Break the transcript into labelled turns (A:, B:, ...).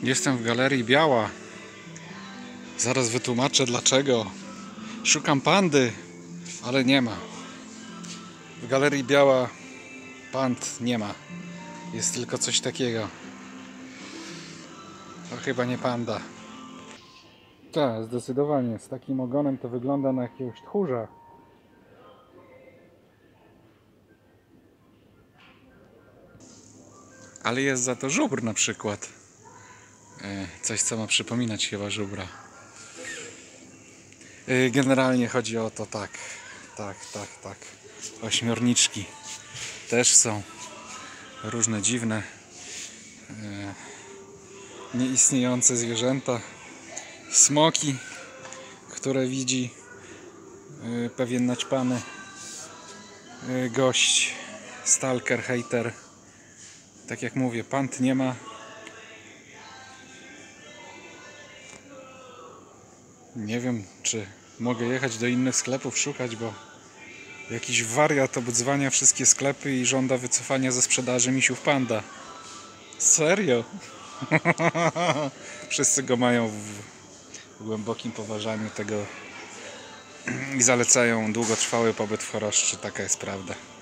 A: Jestem w Galerii Biała. Zaraz wytłumaczę dlaczego. Szukam pandy, ale nie ma. W Galerii Biała pand nie ma. Jest tylko coś takiego. To chyba nie panda. Tak, zdecydowanie. Z takim ogonem to wygląda na jakiegoś tchórza. Ale jest za to żubr na przykład. Coś, co ma przypominać chyba żubra. Generalnie chodzi o to tak. Ośmiorniczki też są. Różne dziwne, nieistniejące zwierzęta. Smoki, które widzi pewien naćpany gość, stalker, hater. Tak jak mówię, pand nie ma. Nie wiem, czy mogę jechać do innych sklepów szukać, bo jakiś wariat obdzwania wszystkie sklepy i żąda wycofania ze sprzedaży misiów panda. Serio? Wszyscy go mają w głębokim poważaniu tego i zalecają długotrwały pobyt w choroszczy. Taka jest prawda.